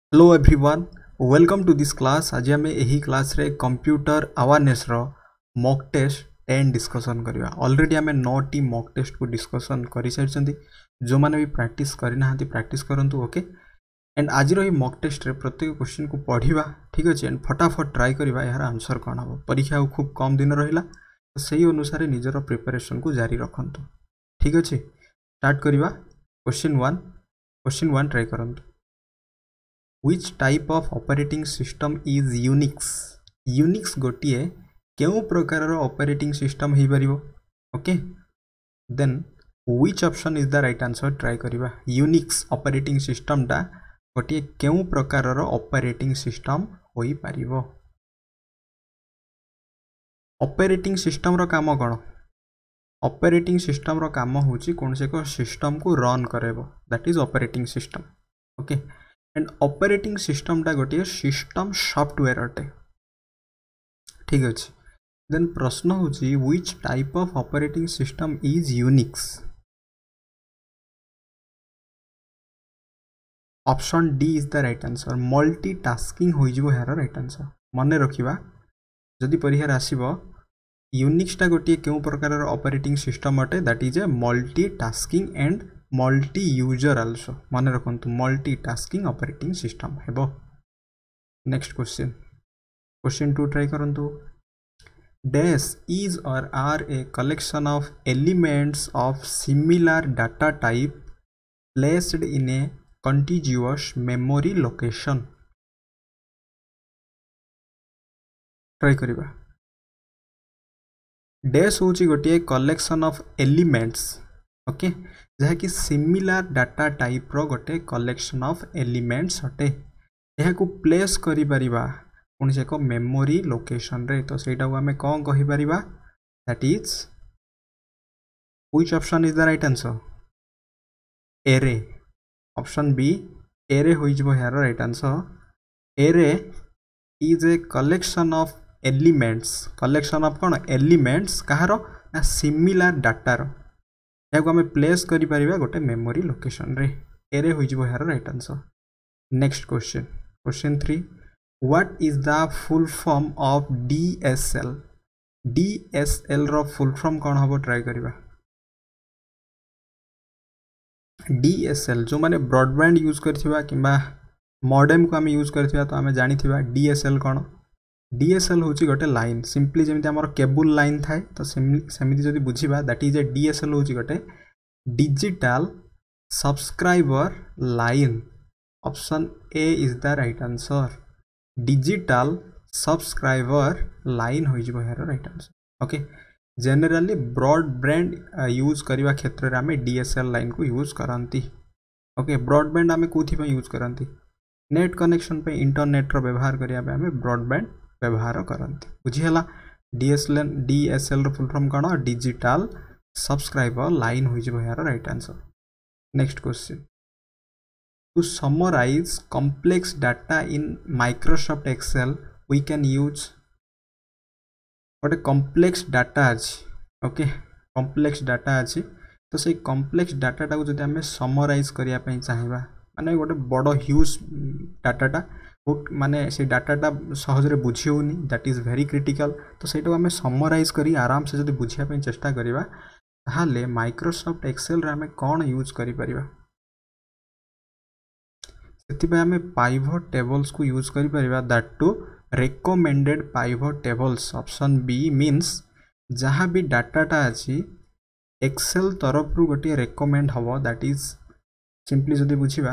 Hello everyone, welcome to this class. आज आम यही क्लास रे कंप्यूटर अवेयरनेस रो मॉक टेस्ट 10 डिस्कशन करवा। ऑलरेडी आम 9टी मॉक टेस्ट को डिस्कशन कर सारी। जो मैंने भी प्रैक्टिस करना प्रैक्टिस करंतु ओके। एंड आज रही मॉक टेस्ट रे प्रत्येक क्वेश्चन को पढ़ा ठीक अच्छे एंड फटाफट ट्राए करवा यार आंसर कौन हम। परीक्षा खूब कम दिन रहा तो सही अनुसार निजर प्रिपरेशन को जारी रखु ठीक अच्छे। स्टार्ट करवा। क्वेश्चन वन ट्राए करंतु। Which type of operating system is Unix? Unix गोटिए केउ प्रकार ऑपरेटिंग सिस्टम हो पारिबो okay. Then which option is the right answer try करबा। Unix ऑपरेटिंग सिस्टम टा गोटिए केउ प्रकार ऑपरेटिंग सिस्टम होई पारिबो। ऑपरेटिंग सिस्टम रो काम कोन? ऑपरेटिंग सिस्टम रो काम होची कोनसे को सिस्टम को रन करेबो, that is operating system okay. And operating system टा गोटे सिस्टम सॉफ्टवेयर अटे ठीक अच्छे। देन प्रश्न होची which type of operating system is Unix. Option D is the right answer. Multitasking हो जिवो यार राइट आंसर। मन रखिबा जदि परीक्षा आसीबो यूनिक्स टा गोटे केउ प्रकार ऑपरेटिंग सिस्टम अटे, that is a multitasking and multi user also. मन रखु मल्टीटास्किंग ऑपरेटिंग सिस्टम हेबो। नेक्स्ट क्वेश्चन 2 ट्राई करंतु। Dash is or are a collection of elements of similar data type placed in a continuous memory location. Try करिबा। Dash होची गोटे collection of elements okay, जहा कि similar data type रो गोटे collection of elements हटे। यह को प्लेस करि परिबा कौन से को मेमोरी लोकेशन रे, तो सेटा को हमें कौन कहि परिबा, that is which option is the right answer? Array. Option B array होई जबो यार right answer. Array is a collection of elements. Collection of कौन? एलिमेंट्स कहारो ना सिमिलर डाटा रो। या को हमें प्लेस करि परिबा गोटे मेमोरी लोकेशन रे। एरे होई जबो यार right answer. Next question 3। What is the full form of DSL? DSL रो फुल फॉर्म कौन हबो ट्राई करिबा। डीएसएल जो माने ब्रॉडबैंड यूज करथिबा किबा मॉडेम को हमें यूज करथिबा तो हमें जानिथिबा डीएसएल कौन। डीएसएल होची गोटे लाइन, सिंपली जेमति हमर केबल लाइन थाए तो सेमिति जदि बुझिबा, दैट इज ए डीएसएल होची गोटे digital subscriber line. Option A is the right answer. Digital subscriber line हो जिवो यार right answer okay. Generally broadband use करबा क्षेत्र रे हमें डीएसएल लाइन को यूज करंती ओके। ब्रॉडबैंड हमें कोथि पे यूज करंती? नेट कनेक्शन पे, इंटरनेट रो व्यवहार करिया पे हमें ब्रॉडबैंड व्यवहार करंती। बुझी हला। डीएसएल रो फुल फॉर्म कोन? डिजिटल सब्सक्राइबर लाइन हो जिवो यार right answer. Next question. To summarize complex data in Microsoft Excel, we can use what a complex data अछि ओके। complex data अछि तो से complex data टा को जदि हमें summarize करिया पई चाहिबा, माने गोटे बड़ ह्यूज डाटाटा माने से डाटाटा सहज रे बुझी होनी, दैट इज वेरी क्रिटिकल। तो सेटा हमें समराइज करी आराम से जदि बुझिया पई चेष्टा करिबा ताहाले माइक्रोसॉफ्ट एक्सेल रे हमें कोन यूज करि परिबा। हमें पाइवट टेबल्स को यूज करि परिबा, that to recommended pivot tables. Option B means जहाँ भी डाटाटा अछि एक्सेल तरफ रु गोटे रेकमेंड हबो, दैट इज सिंपली जदि बुझिबा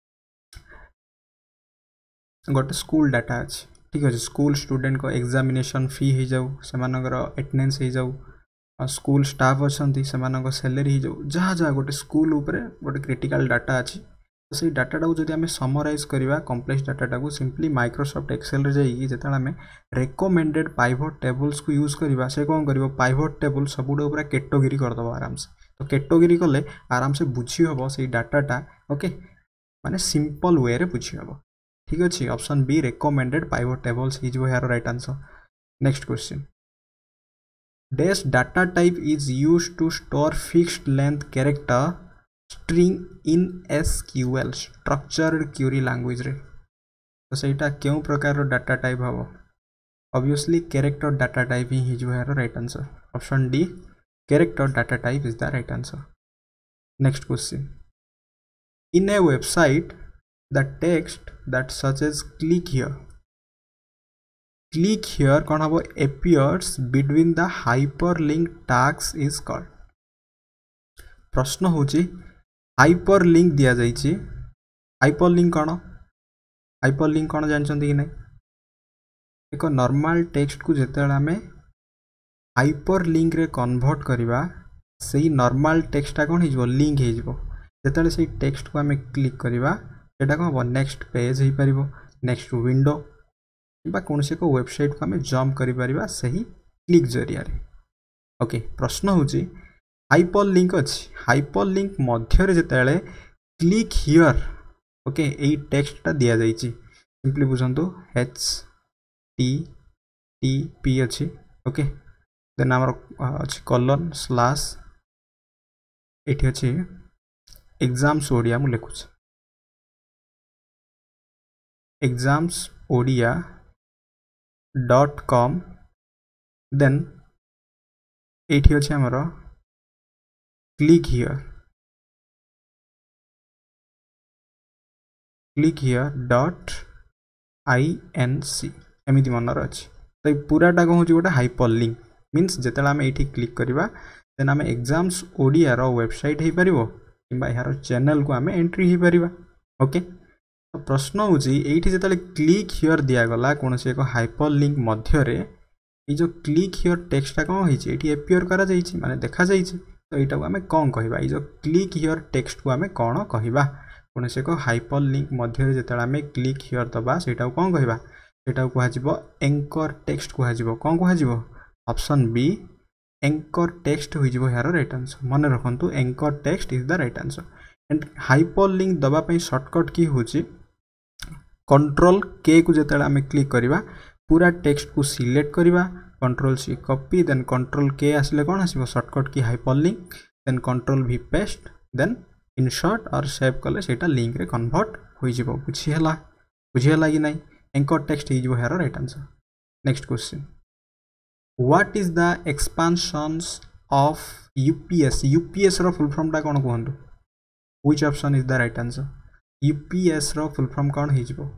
गोटे स्कूल डाटा अछि ठीक अछि। स्कूल स्टूडेंट को एग्जामिनेशन फी हो जाऊ, सेमानकर अटेंडेंस हो जाऊ, स्कूल स्टाफ अछंती सेमानकर सैलरी हो जाऊ, जहाँ जहाँ गोटे स्कूल ऊपर गोटे क्रिटिकल डाटा अछि तो से डाटाटा को जदि हमें समराइज करवा कॉम्प्लेक्स डाटाटा को सिंपली माइक्रोसॉफ्ट एक्सेल रे जाइए जेता हमें रेकमेंडेड पाइवट टेबल्स को यूज करवा, से कौन कर पाइवट टेबल सबुठ पूरा कैटेगरी करदे आराम से। तो कैटेगरी कले आराम से बुझी हम से डाटाटा ओके, माने सिंपल वे रे बुझी हम ठीक अच्छे। Option B recommended pivot tables is यार right answer. Next question. Dash data type is used to store fixed length character string in SQL structured query language रे। तो सेटा क्यों प्रकार डाटा टाइप हम ऑब्वियसली कैरेक्टर डाटा टाइप ही हो यार right answer option D character data type is the right answer next question in a website the text that such as click here कौन हम appears between the hyperlink tags is called प्रश्न होची hyperlink दिया जाइए hyperlink कौन जानते कि नहीं एक नॉर्मल टेक्स्ट को जिते आम हाइपरलिंक रे कन्वर्ट करवा से नॉर्मल टेक्स्टा कौन हो लिंक होते से टेक्स्ट को आम क्लिक करवा सेटा कौन हम नेक्स्ट पेज हो पार नेक्स्ट विंडो कि कौन से वेबसाइट को आम जम्प कर से क्लिक जरिया ओके प्रश्न होची हाइपरलिंक अच्छी हाइपरलिंक मध्य जिते क्लिक हियर ओके यही टेक्स्टा दि जाइए सिंपली बुझंतु HTTP अच्छी ओके देन आमर अच्छी कॉलन स्लैश एठी अच्छी एग्जाम्स ओडिया मु लिखुछ examsodia.com देन एठी अच्छी आमर click here dot inc एमती मनर अच्छी तो पूराटा कौन हो गोटे हाइपर लिंक मीन्स जिते आम ये क्लिक करवा देन आम एग्जाम्स ओडिया वेबसाइट हो पार कि यार चैनल को आम एंट्री हो पार ओके तो प्रश्न होती जिते क्लिक हियर दिगला कौन से एक हाइपर लिंक मध्य जो क्लिक हियर टेक्स्टा कौन होती एपियर करा माने देखा जाइए तो यहाँ आम कौन कहवा जो क्लिक हियर टेक्स्ट को आम कौन कहवा कौन से एक हाइपर लिंक मध्य जिते आम क्लिक हियर दबा से कौन कहवा सेटा कह एंकर टेक्स्ट कह कौन कह ऑप्शन बी एंकर टेक्स्ट हो यार राइट आंसर मन रखु anchor text is the right answer and hyperlink दबाई शॉर्टकट की हूँ कंट्रोल के को जिते आम क्लिक करवा पूरा टेक्स्ट को सिलेक्ट करवा control C copy then control K आसिले कौन आसो shortcut key hyperlink then control V paste then insert और सेव कले सेटा लिंक रे कन्वर्ट हो बुझीगला कि नहीं एंकर टेक्स्ट हो यार right answer next question what is the expansions of UPS UPS रो फुल फॉर्म टा कौन कहतु which option is the right answer UPS रो फुल फॉर्म कौन हो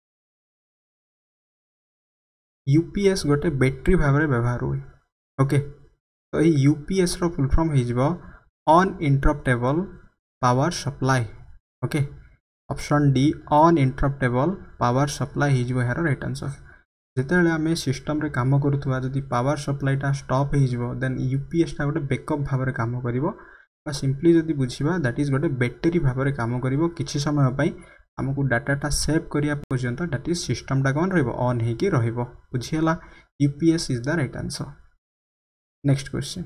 यूपीएस गोटे बैटरी भाव में व्यवहार हुए ओके तो ये यूपीएस रो फुल फॉर्म हो uninterruptible power supply okay option D uninterruptible power supply हो यार राइट आंसर जिते आम सिस्टम रे काम करुवा जदि पावर सप्लाईटा स्टॉप हो देन यूपीएसटा गोटे बैकअप भाव में काम कर सिंपली जदि बुझा दैट इज गोटे बैटरी भाव में काम कर किसी समय आमको डाटाटा सेव करिया पर्यंत दैट इज सिस्टमटा कौन ऑन होगी बुझीगला UPS is the right answer next question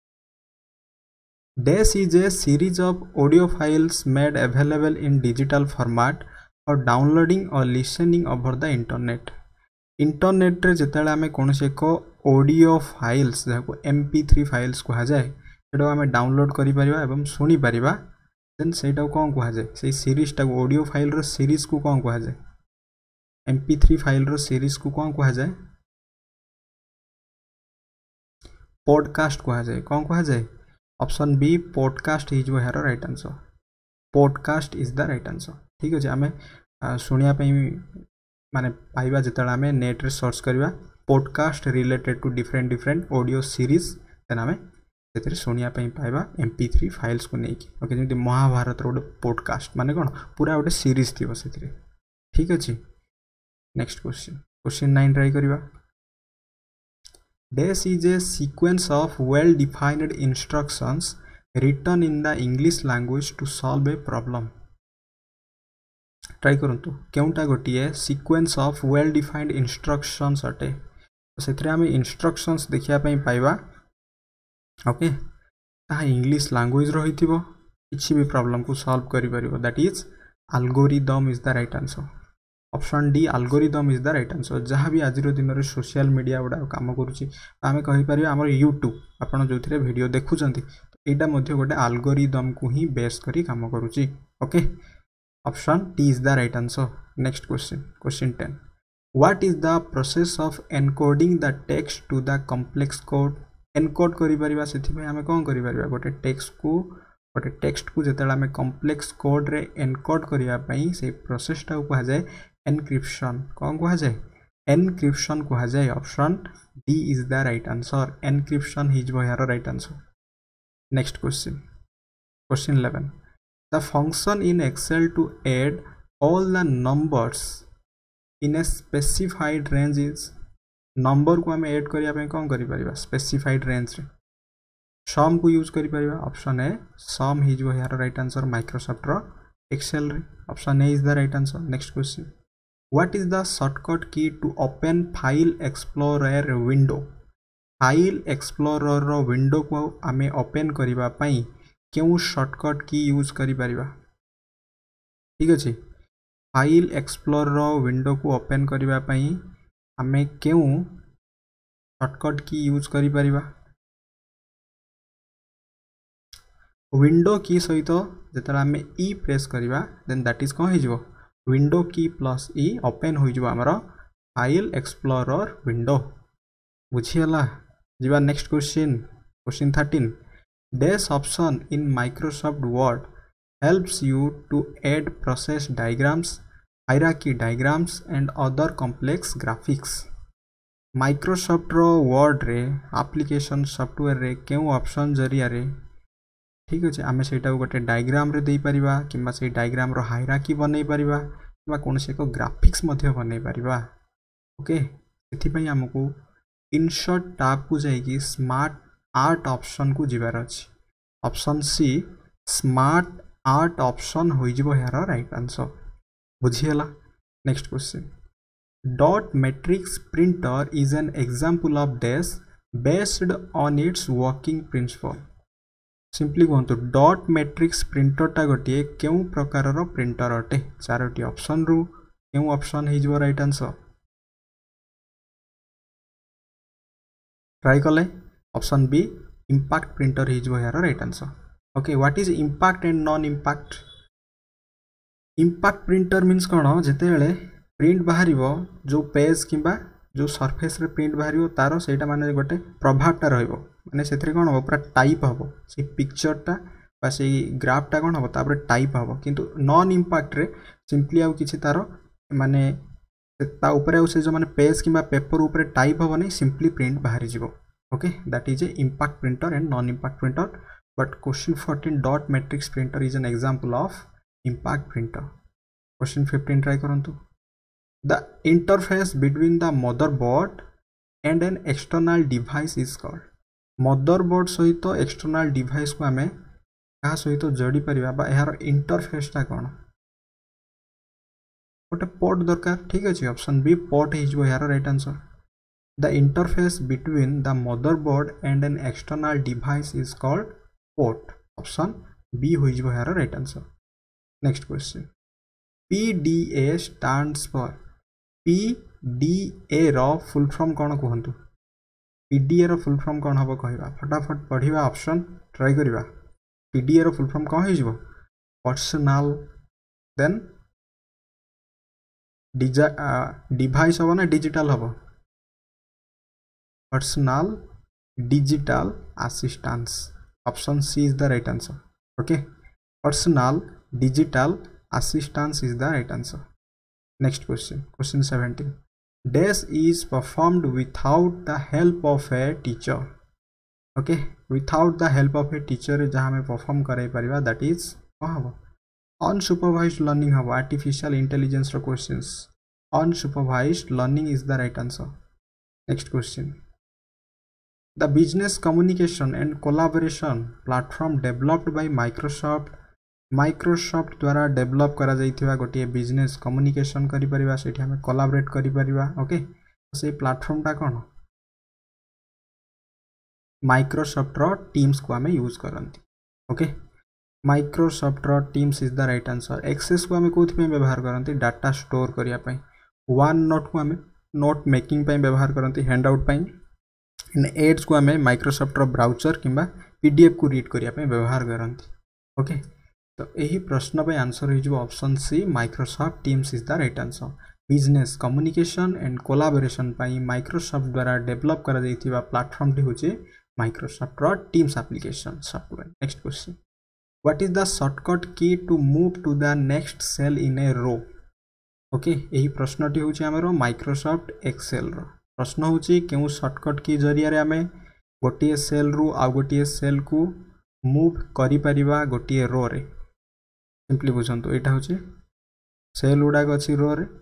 Dash is a series of audio files made available in digital format for downloading or listening over the internet. Internet रे जिते आम कौन से एक ऑडियो फाइल्स जहाँ MP3 फाइल्स कह जाए से आम डाउनलोड करें शुणी पार देन से कौन कह जाए से सीरीज टाक ऑडियो फाइल रो सीरीज को कौन कह जाए MP3 फाइल रो सीरीज को कौन कह जाए पॉडकास्ट कह जाए कौन कह जाए ऑप्शन बी पॉडकास्ट हो यार right answer podcast is the right answer ठीक अच्छे आम शुणा माने पाइबा जिते आम नेट रे सर्च करवा podcast related to different audio series then आम से शुणा पाइबा MP3 फाइल्स को लेकिन ओके जमी महाभारत गोटे पॉडकास्ट माने कौन पूरा गोटे सीरीज थी से ठीक अच्छे नेक्स्ट क्वेश्चन 9 ट्राई करवा Dash is a sequence of well-defined instructions written in the English language to solve a problem. Try करंतु केउटा गोटे sequence of well defined instructions अटे से आम इंस्ट्रक्शंस देखिया पाइबा ओके ता इंग्लिश लैंग्वेज रही किसी भी प्रॉब्लम को सॉल्व करि परिबो that is algorithm is the right answer option D algorithm is the right answer जहाँ भी आज दिन में सोशल मीडिया गुड़ा काम करुच्ची आम कहीपर आम यूट्यूब आपड़ जो थे वीडियो देखुं यहाँ गोटे एल्गोरिदम को ही बेस करी काम करुच्ची okay option D is the right answer next question 10 what is the process of encoding the text to the complex code encode करि परिबा सेथि पे हमें कोन करि परिबा गोटे टेक्स्ट को जेतेला हमें कॉम्प्लेक्स कोड रे एनकोड करिया पई से प्रोसेस टा को जाय एनक्रिप्शन कोन को जाय एनक्रिप्शन को जाय option D is the right answer encryption is यार right answer next question 11 the function in excel to add all the numbers in a specified range is number को हमें ऐड करिया पे कोन करि परिबा स्पेसिफाइड रेंज रे सम को यूज करि परिबा ऑप्शन ए सम इज यार राइट आंसर माइक्रोसॉफ्ट रो एक्सेल रे option A is the right answer next question what is the shortcut key to open file explorer window file explorer रो window को हमें ओपन करिबा पई क्यों शॉर्टकट की यूज करि परिबा ठीक अछि फाइल एक्सप्लोरर विंडो को ओपन करिबा पई हमें क्यों शॉर्टकट की यूज करि परिबा विंडो की सहित जेतरा हमें ई प्रेस करिबा देन दैट इज कोन हिजबो window key plus E open हो जिवो हमरो फाइल एक्सप्लोरर विंडो बुझियला जिबा next question 13 This option in Microsoft Word helps you to add process diagrams, hierarchy diagrams and other complex graphics. Microsoft Word रे application software रे केउ option जरिया रे ठीक अछि आमे सेटा गोटे डायग्राम रे देई परिबा किबा से डायग्राम रो हायरार्की बनै परिबा किबा कोनसे एको ग्राफिक्स मध्ये बनै परिबा ओके एथि पई हमकु इंसर्ट टैब को जाईकी स्मार्ट आर्ट ऑप्शन को जिबार अछि option C smart art option होई जिवो यार राइट आंसर बुझियला next question dot matrix printer is an example of dash based on its working principle simply कहंतु डॉट मैट्रिक्स प्रिंटर टा गोटे केउ प्रकार रो प्रिंटर अटे चारोटी ऑप्शन रु केउ ऑप्शन हे जिवो राइट आंसर ट्राई कले option B impact printer is यार right answer okay what is impact and non impact impact printer means कौन जिते बेले प्रिंट बाहर जो पेज किंबा जो सरफेस रे प्रिंट बाहर तार सेटा माने गोटे प्रभावटा रहिबो माने सेथरे कोन हो पूरा टाइप हबो से पिक्चरटा बा से ग्राफटा कोन हबो तापर टाइप हबो किंतु नॉन इम्पैक्ट रे सिंपली आउ किछि तार माने ता ऊपर आउ से जो माने पेज किंबा पेपर ऊपर टाइप हबो नै सिंपली प्रिंट बाहर जिवो okay that is a impact printer and non-impact printer but question 14 dot matrix printer is an example of impact printer question 15 try karantu the interface between the motherboard and an external device is called motherboard सहित external device को हमें कहा सहित जोड़ी परिबा बा यार interface ता कोन गोटे पोर्ट दरकार ठीक अछि ऑप्शन बी पोर्ट हिजबो यार right answer The interface between the motherboard and an external device is called port. Option B हो जिवो यार right answer. Next question. PDA stands for PDA रो full form कौन कहंतु PDA रो full form कौन हबो कहबा फटाफट पढ़िबा ऑप्शन ट्राई करिबा PDA रो full form कौन हो जिवो पर्सनल देन डिवाइस हबो ना डिजिटल हबो personal digital assistance option C is the right answer okay personal digital assistance is the right answer next question 17 dash is performed without the help of a teacher okay without the help of a teacher जहाँ में perform करे परिवा that is unsupervised learning हबो artificial intelligence रो questions unsupervised learning is the right answer next question The business communication and collaboration platform developed by Microsoft द्वारा develop करा जाइथिबा गोटे बिजनेस कम्युनिकेशन करि परिबा सेठी हमें कोलैबोरेट करि परिबा ओके से प्लेटफॉर्म ता कोन माइक्रोसॉफ्ट रो टीम्स को हमें यूज करंती ओके माइक्रोसॉफ्ट रो Teams is the right answer access को हमें कोथि पे व्यवहार करंती डाटा स्टोर करिया पई वन नोट को हमें नोट मेकिंग पे व्यवहार करंती हैंडआउट पई एड्स को हमें माइक्रोसॉफ्ट रो ब्राउजर किंबा पीडीएफ को रीड करिया पे व्यवहार करंती ओके तो यही प्रश्न पे आंसर हो option C Microsoft Teams is the right answer. Business communication and collaboration पाई माइक्रोसॉफ्ट द्वारा डेवलप करा जाइथिबा प्लेटफॉर्म टी होचे माइक्रोसॉफ्ट रो Teams application software. Next question, what is the shortcut key to move to the next cell in a row. Okay, यही प्रश्नटी होची हमरो माइक्रोसॉफ्ट एक्सेल रो प्रश्न होची केउ शॉर्टकट की जरिया रे हमें गोटिए सेल रु आ गोटिए सेल को मूव करि परिबा गोटिए रो रे। सिंपली बुझंतु एटा होची सेल उडा गछि रो रे।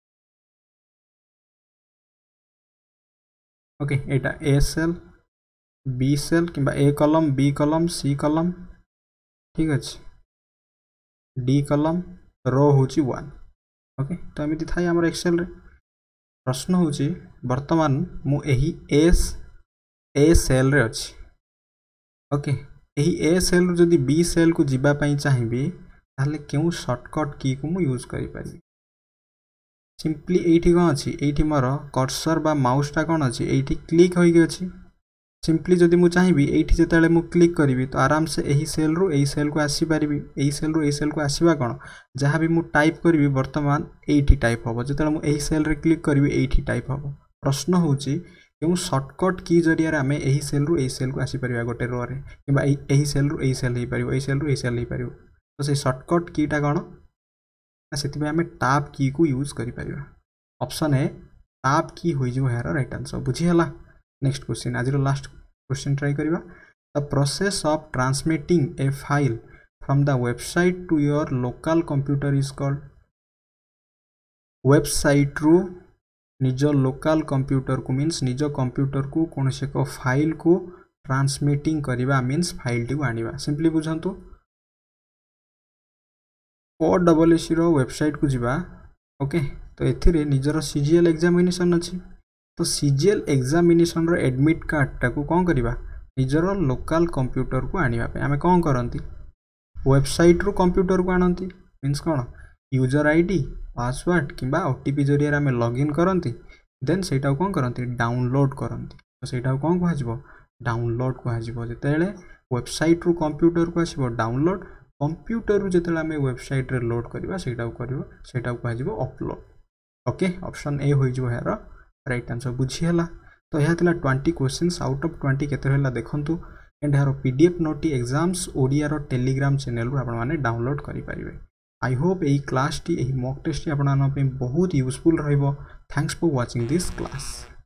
ओके, एटा ए सेल बी सेल किंबा A column B column C column, ठीक अछि, डी कॉलम, रो होची 1। ओके, तो एमिति थाई हमर एक्सेल रे। प्रश्न होची वर्तमान मु एही ए सेल रे अछि। ओके, एही ए सेल रु जदि बी सेल को जिबा पई चाहिबी ताले केउ शॉर्टकट की को मु यूज करि परिबी। सिंपली एठी कोन अछि, एठी मोर कर्सर बा माउस टा कोन अछि, एठी क्लिक होई गे अछि। सिंपली जदि मु चाहिबी एठी जेताले मु क्लिक करिवि तो आराम से एही सेल रु एही सेल को आसी परिबी। एही सेल रु एही सेल को आसीबा कोन जहां भी मु टाइप करिवि वर्तमान एठी टाइप होबो। जेताले मु एही सेल रे क्लिक करिवि एठी टाइप होबो। प्रश्न होची केउ शॉर्टकट की जरिया रे हमें एही सेल रु एही सेल को आसी परिबा गोटे रो रे किबा एही सेल रु एही सेल हे परिबो, एही सेल रु एही सेल हे परिबो। तो से शॉर्टकट की टा कोन ना सेति हमें टैब की को यूज करि परिबा। ऑप्शन ए टैब की होई जो हेर राइट आंसर। बुझी हला। नेक्स्ट क्वेश्चन, आज लास्ट क्वेश्चन ट्राई करिबा। The process of transmitting a file from the website to your local computer is called. Website रु निज लोकल कंप्यूटर को मीन्स निज कंप्यूटर को कौन से को फाइल को ट्रांसमिटिंग करिबा मीन्स फाइल टी को आनिबा। सिंपली बुझंतु OSS रो वेबसाइट को जिबा। ओके, तो एथिरे निजर सीजीएल एग्जामिनेशन अछि। तो सीजीएल एग्जामिनेशन रो एडमिट कार्ड टा को कोन करिबा निजर लोकल कंप्यूटर को आनिबा पे हमें कोन करंती वेबसाइट रो कंप्यूटर को आनंती मीन्स कोन यूजर आईडी पासवर्ड किबा ओटीपी जरिया हमें लॉगिन करंती देन सेटा कोन करंती डाउनलोड करंती। तो सेटा कोन कहजिबो डाउनलोड कहजिबो। जेतेले वेबसाइट रो कंप्यूटर को आसीबो डाउनलोड, कंप्यूटर रो जेतेले हमें वेबसाइट रे लोड करबा सेटा को करिवो सेटा को कहजिबो अपलोड। ओके, ऑप्शन ए होई जो हेर राइट आंसर। बुझी हला। तो यह थिला 20 क्वेश्चंस आउट ऑफ 20 केते हला देखंतु एंड यार पीडीएफ नोटी एग्जाम्स ओडिया रो टेलीग्राम चैनल रो आपण माने डाउनलोड करि परिबे। आई होप एही क्लास टी एही मॉक टेस्ट टी आपण माने बहुत यूजफुल रहइबो। Thanks for watching this class.